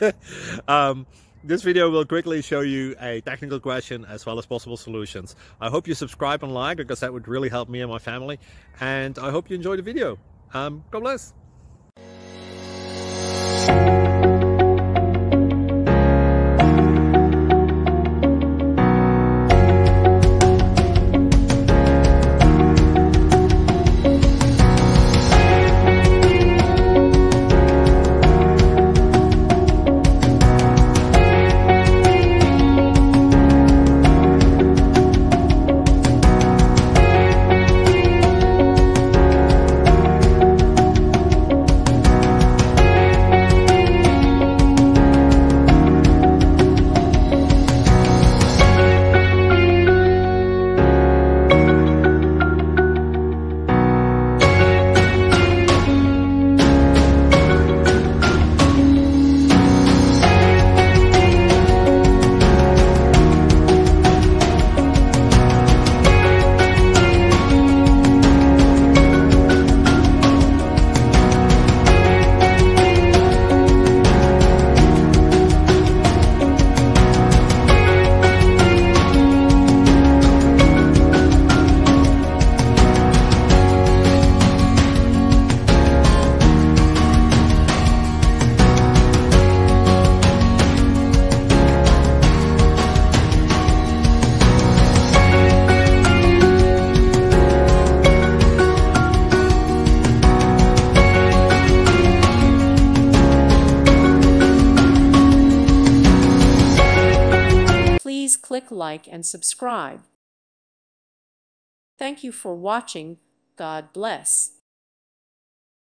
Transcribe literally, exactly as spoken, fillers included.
um, this video will quickly show you a technical question as well as possible solutions. I hope you subscribe and like, because that would really help me and my family. And I hope you enjoy the video. Um, God bless. Please click like and subscribe. Thank you for watching. God bless.